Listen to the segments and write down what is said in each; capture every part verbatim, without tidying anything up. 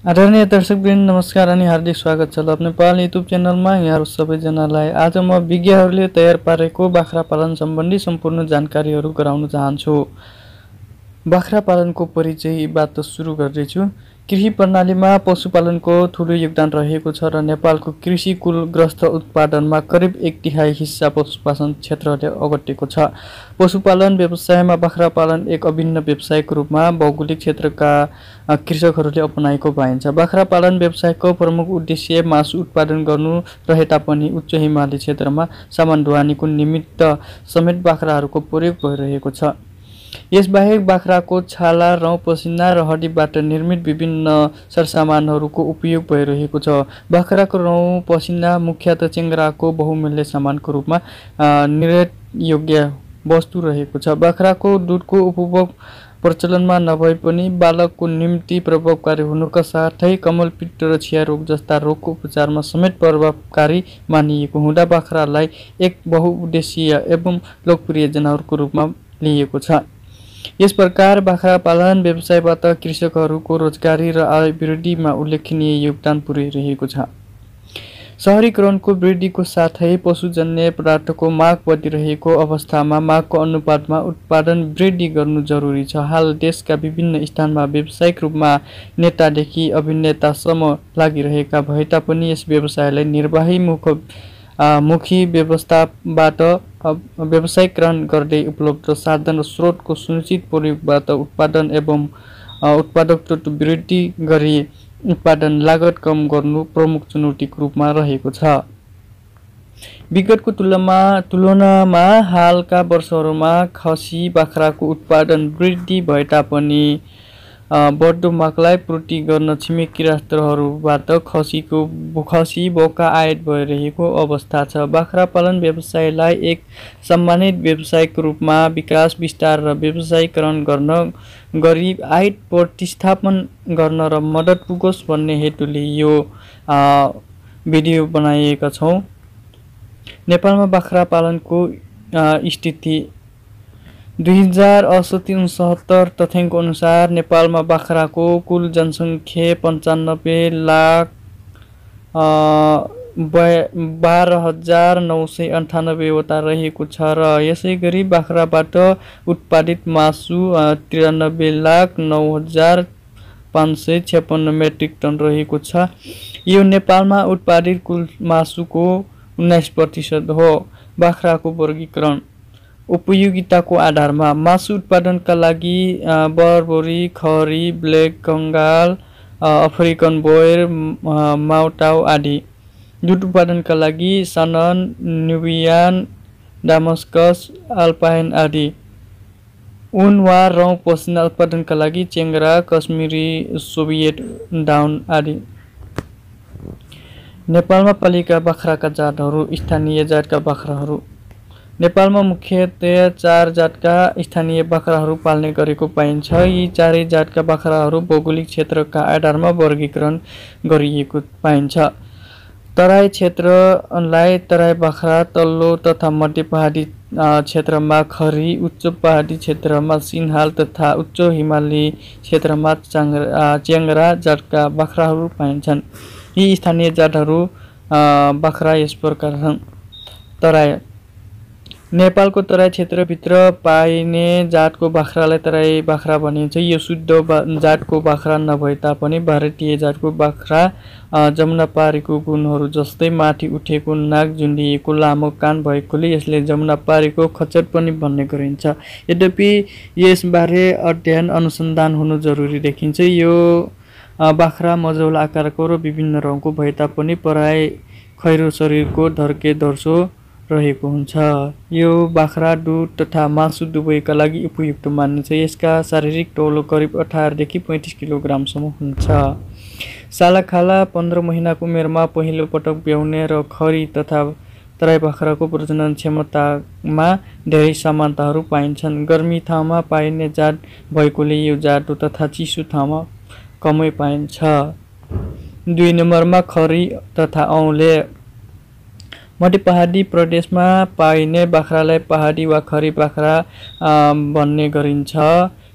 आदरणीय दर्शकवृन्द नमस्कार अनि हार्दिक स्वागत छ लभ नेपाल युट्युब च्यानलमा यहाँहरू सबैजनालाई। आज म विज्ञहरूले तयार पारेको बाख्रा पालन सम्बन्धी सम्पूर्ण जानकारीहरू गराउन चाहन्छु। बाख्रा पालनको परिचयबाट सुरु गर्दैछु। कृषि प्रणालीमा पशुपालनको ठूलो योगदान रहेको छ र नेपालको कृषि कुलग्रस्त उत्पादनमा करिब एक तिहाई हिस्सा पशुपालन क्षेत्रले ओगटेको छ। पशुपालन व्यवसायमा बाख्रा पालन एक अभिन्न व्यवसायको रूपमा भौगोलिक क्षेत्रका कृषकहरूले अपनाएको पाइन्छ। बाख्रा पालन व्यवसायको प्रमुख उद्देश्य मासु उत्पादन गर्नु रहे तापनि उच्च हिमाली क्षेत्रमा सामान ढुवानीको निमित्त समेत बाख्राहरूको प्रयोग भइरहेको छ। यसबाहेक बाख्राको छाला, रौँ, पसिना र हड्डीबाट निर्मित विभिन्न सरसामानहरूको उपयोग भइरहेको छ। बाख्राको रौँ पसिना मुख्यतः चेङ्राको बहुमूल्य सामानको रूपमा निर्यात योग्य वस्तु रहेको छ। बाख्राको दुधको उपभोग प्रचलनमा नभए पनि बालकको निम्ति प्रभावकारी हुनुका साथै कमलपित्त र छिया रोग जस्ता रोगको उपचारमा समेत प्रभावकारी मानिएको हुँदा बाख्रालाई एक बहुउद्देश्यीय एवं लोकप्रिय जनावरको रूपमा लिएको छ। यस प्रकार बाख्रा पालन व्यवसायबाट कृषकहरूको रोजगारी र आय वृद्धिमा उल्लेखनीय योगदान पुर्याइरहेको छ। शहरीकरणको वृद्धिको साथै पशुजन्य पदार्थको माग बढिरहेको अवस्थामा मागको अनुपातमा उत्पादन वृद्धि गर्नु जरुरी छ। हाल देशका विभिन्न स्थानमा व्यावसायिक रूपमा नेतादेखि अभिनेतासम्म लागिरहेका भए तापनि यस व्यवसायलाई निर्वाही मुख मुखी व्यवस्थाबाट व्यवसायीकरण गर्दै उपलब्ध साधन र स्रोतको सुनिश्चित प्रयोगबाट उत्पादन एवं उत्पादकता वृद्धि गरी उत्पादन लागत कम गर्नु प्रमुख चुनौतीको रूपमा रहेको छ। विगतको तुलनामा तुलनामा हालका वर्षहरूमा खसी बाख्राको उत्पादन वृद्धि भए तापनि बढ्दो मागलाई पूर्ति गर्न छिमेकी राष्ट्रहरूबाट खसीको खसी बोका आयात भइरहेको अवस्था छ। बाख्रा पालन व्यवसायलाई एक सम्मानित व्यवसायको रूपमा विकास विस्तार र व्यवसायीकरण गर्न गरी आयात प्रतिस्थापन गर्न र मद्दत पुगोस् भन्ने हेतुले यो भिडियो बनाएका छौँ। नेपालमा बाख्रा पालनको स्थिति दुई हजार अठसट्ठी उनसत्तर तथ्याङ्क अनुसार नेपालमा बाख्राको कुल जनसङ्ख्या पन्चानब्बे लाख बाह्र हजार नौ सय अन्ठानब्बेवटा रहेको छ र यसै गरी बाख्राबाट उत्पादित मासु त्रियानब्बे लाख नौ हजार पाँच सय छप्पन्न मेट्रिक टन रहेको छ। यो नेपालमा उत्पादित कुल मासुको उन्नाइस प्रतिशत हो। बाख्राको वर्गीकरण उपयोगिताको आधारमा मासु उत्पादनका लागि Barbari, Khari, black Bengal, African Boer, माउटाउ आदि। दुध उत्पादनका लागि सनन, नुबियन, डामस्कस, अल्पाइन आदि। ऊन वा रौँ पसिना उत्पादनका लागि चेङ्रा, कश्मीरी, सोभियत डाउन आदि। नेपालमा पालिएका बाख्राका जातहरू। स्थानीय जातका बाख्राहरू। नेपालमा मुख्यतया चार जातका स्थानीय बाख्राहरू पाल्ने गरेको पाइन्छ। यी चारै जातका बाख्राहरू भौगोलिक क्षेत्रका आधारमा वर्गीकरण गरिएको पाइन्छ। तराई क्षेत्रलाई तराई बाख्रा, तल्लो तथा मध्य पहाडी क्षेत्रमा खरी, उच्च पहाडी क्षेत्रमा सिन्हाल तथा उच्च हिमाली क्षेत्रमा च्याङ्रा जातका बाख्राहरू पाइन्छन्। यी स्थानीय जातहरू बाख्रा यस प्रकार छन्। तराई नेपालको तराई क्षेत्रभित्र पाइने जातको बाख्रालाई तराई बाख्रा भनिन्छ। यो शुद्ध जातको बाख्रा नभए तापनि भारतीय जातको बाख्रा जमुनापारीको गुणहरू जस्तै माथि उठेको नाक, झुन्डिएको लामो कान भएकोले यसले जमुनापारीको खच्चर पनि भन्ने गरिन्छ। यद्यपि यसबारे अध्ययन अनुसन्धान हुनु जरुरी देखिन्छ। यो बाख्रा मझौला आकारको र विभिन्न रङको भए तापनि प्राय खैरो शरीरको धर्के धर्सो रहेको हुन्छ। यो बाख्रा दुध तथा मासु दुवैका लागि उपयुक्त मानिन्छ। यसका शारीरिक तौलो करिब अठारदेखि पैँतिस किलोग्रामसम्म हुन्छ। सालाखाला पन्ध्र महिनाको उमेरमा पहिलो पटक ब्याउने र खरी तथा तराई बाख्राको प्रजनन क्षमतामा धेरै समानताहरू पाइन्छन्। गर्मी ठाउँमा पाइने जात भएकोले यो जाडो तथा चिसो ठाउँमा कमै पाइन्छ। दुई नम्बरमा खरी तथा औले। मध्य पहाडी प्रदेशमा पाइने बाख्रालाई पहाडी वा खरी बाख्रा भन्ने गरिन्छ।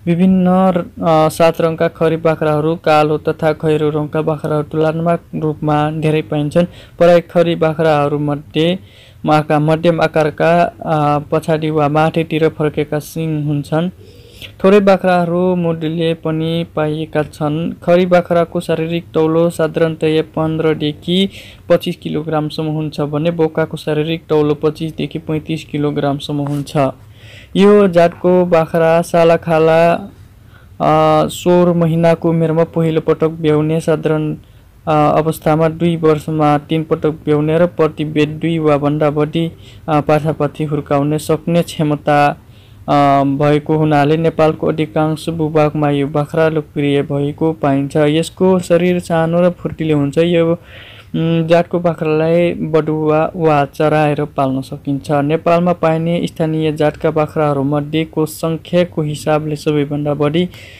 विभिन्न सात रङका खरी बाख्राहरू कालो तथा खैरो रङका बाख्राहरू तुलनात्मक रूपमा धेरै पाइन्छन्। प्राय खरी बाख्राहरूमध्ये माका मध्यम आकारका पछाडि वा माथितिर फर्केका सिङ हुन्छन्। थोरै बाख्राहरू मुडले पनि पाइएका छन्। खरी बाख्राको शारीरिक तौलो साधारणतया पन्ध्रदेखि पच्चिस किलोग्रामसम्म हुन्छ भने बोकाको शारीरिक तौलो पच्चिसदेखि पैँतिस किलोग्रामसम्म हुन्छ। यो जातको बाख्रा सालाखाला सोह्र महिनाको उमेरमा पहिलो पटक ब्याउने, साधारण अवस्थामा दुई वर्षमा तीन पटक ब्याउने र प्रति बेद दुई वा भन्दा बढी पाठापाठी हुर्काउने सक्ने क्षमता भएको हुनाले नेपालको अधिकांश भूभागमा यो बाख्रा लोकप्रिय भएको पाइन्छ। यसको शरीर सानो र फुर्तिलो हुन्छ। यो जातको बाख्रालाई बडुवा वा चराएर पाल्न सकिन्छ। नेपालमा पाइने स्थानीय जातका बाख्राहरूमध्येको सङ्ख्याको हिसाबले सबैभन्दा बढी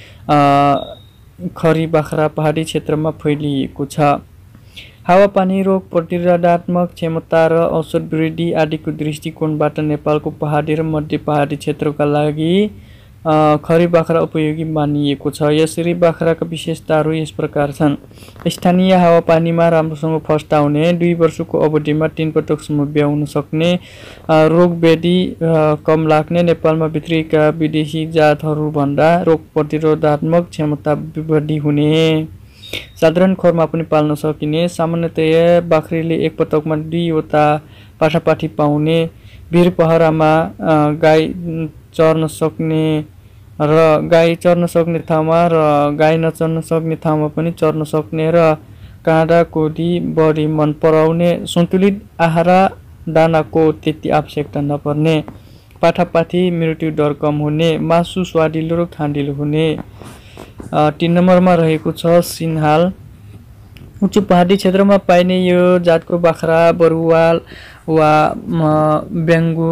खरी बाख्रा पहाडी क्षेत्रमा फैलिएको छ। हावापानी, रोग प्रतिरोधात्मक क्षमता र औषध वृद्धि आदिको दृष्टिकोणबाट नेपालको पहाडी र मध्य पहाडी क्षेत्रका लागि खरी बाख्रा उपयोगी मानिएको छ। यसरी बाख्राका विशेषताहरू यस प्रकार छन्। स्थानीय हावापानीमा राम्रोसँग फस्टाउने, दुई वर्षको अवधिमा तीन पटकसम्म ब्याउन सक्ने, रोग व्याधि कम लाग्ने, नेपालमा भित्रिएका विदेशी जातहरूभन्दा रोग प्रतिरोधात्मक क्षमता बढी हुने, साधारण खोरमा पनि पाल्न सकिने, सामान्यतया बाख्रीले एक पटकमा दुईवटा पाठापाठी पाउने, भिर पहरामा गाई चर्न सक्ने र गाई चर्न सक्ने ठाउँमा र गाई नचर्न सक्ने ठाउँमा पनि चर्न सक्ने र काँडा कोदी बढी मन पराउने, सन्तुलित आहार दानाको त्यति आवश्यकता नपर्ने, पाठापाठी मृत्यु दर कम हुने, मासु स्वादिलो र खाँडिलो हुने। तीन नम्बरमा रहेको छ सिन्हाल। उच्च पहाडी क्षेत्रमा पाइने यो जातको बाख्रा बरुवाल वा बेङ्गु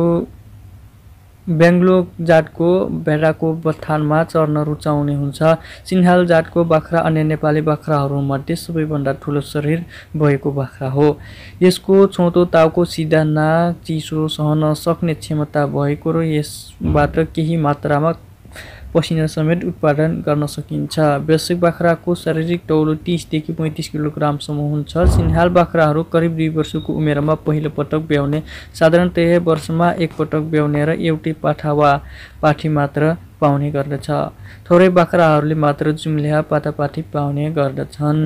बेङ्गलो जातको भेडाको बथानमा चर्न रुचाउने हुन्छ। सिन्हाल जातको बाख्रा अन्य नेपाली बाख्राहरूमध्ये सबैभन्दा ठुलो शरीर भएको बाख्रा हो। यसको छोटो टाउको, सिधा नाक, चिसो सहन सक्ने क्षमता भएको र यसबाट केही मात्रामा पसिना समेत उत्पादन गर्न सकिन्छ। वयस्क बाख्राको शारीरिक तौलो तीसदेखि पैँतिस किलोग्रामसम्म हुन्छ। सिन्हाल बाख्राहरू करिब दुई वर्षको उमेरमा पहिलो पटक ब्याउने, साधारणतया वर्षमा एक पटक ब्याउने र एउटै पाठा वा पाठी मात्र पाउने गर्दछ। थोरै बाख्राहरूले मात्र जुम्ल्याहा पाठापाठी पाउने गर्दछन्।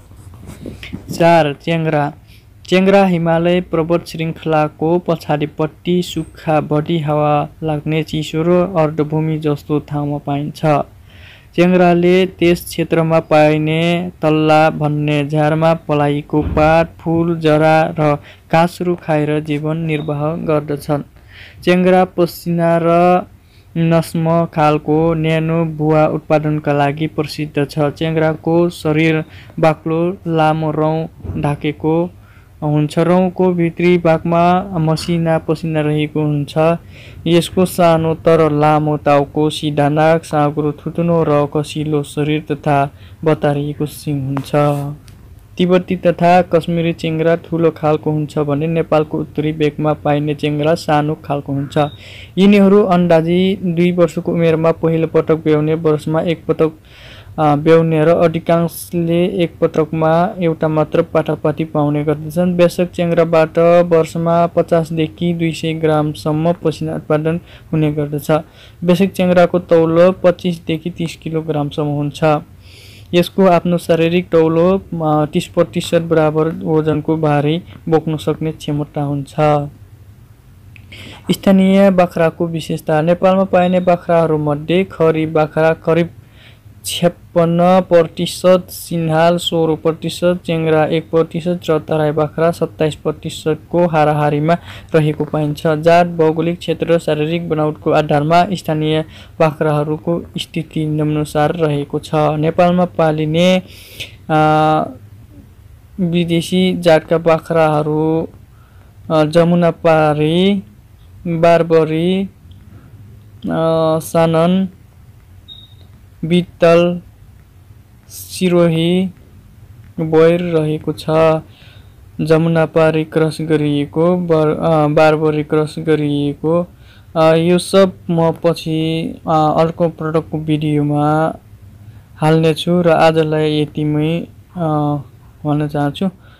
चार च्याङ्ग्रा। च्याङ्ग्रा हिमालय पर्वत श्रृङ्खलाको पछाडिपट्टि सुक्खा, बढी हावा लाग्ने, चिसो र अर्धभूमि जस्तो ठाउँमा पाइन्छ। च्याङ्ग्राले त्यस क्षेत्रमा पाइने तल्ला भन्ने झारमा पलाइको पात, फूल, जरा र घाँसहरू खाएर जीवन निर्वाह गर्दछन्। च्याङ्ग्रा पसिना र नस्म खालको न्यानो बुवा उत्पादनका लागि प्रसिद्ध छ। च्याङ्ग्राको शरीर बाक्लो, लामो रौँ ढाकेको हुन्छ। रौँको भित्री भागमा मसिना पसिना रहेको हुन्छ। यसको सानो तर लामो टाउको, सिधा नाक, साँघुरो थुतुनो र कसिलो शरीर तथा बतारिएको सिङ हुन्छ। तिब्बती तथा कश्मीरी च्याङ्ग्रा ठुलो खालको हुन्छ भने नेपालको उत्तरी भेगमा पाइने च्याङ्ग्रा सानो खालको हुन्छ। यिनीहरू अन्दाजी दुई वर्षको उमेरमा पहिलो पटक ब्याउने, वर्षमा एक पटक ब्याउने र अधिकांशले एक पटकमा एउटा मात्र पाठापाठी पाउने गर्दछन्। वयस्क च्याङ्ग्राबाट वर्षमा पचासदेखि दुई सय ग्रामसम्म पसिना उत्पादन हुने गर्दछ। वयस्क च्याङ्ग्राको तौलो पच्चिसदेखि तीस किलोग्रामसम्म हुन्छ। यसको आफ्नो शारीरिक तौलो तीस प्रतिशत बराबर वजनको भारी बोक्न सक्ने क्षमता हुन्छ। स्थानीय बाख्राको विशेषता। नेपालमा पाइने बाख्राहरूमध्ये खरी बाख्रा करिब छप्पन्न प्रतिशत, सिन्हाल सोह्र प्रतिशत, च्याङ्ग्रा एक प्रतिशत र तराई बाख्रा सत्ताइस प्रतिशतको हाराहारीमा रहेको पाइन्छ। जात, भौगोलिक क्षेत्र र शारीरिक बनावटको आधारमा स्थानीय बाख्राहरूको स्थिति निम्नानुसार रहेको छ। नेपालमा पालिने विदेशी जातका बाख्राहरू जमुनापारी, बारबरी, सानन, बित्तल, सिरोही, बोयर रहेको छ। जमुनापारी क्रस गरिएको, बार बारबरी क्रस गरिएको, यो सब म पछि अर्को प्रडक्टको भिडियोमा हाल्ने छु र आजलाई यतिमै भन्न चाहन्छु।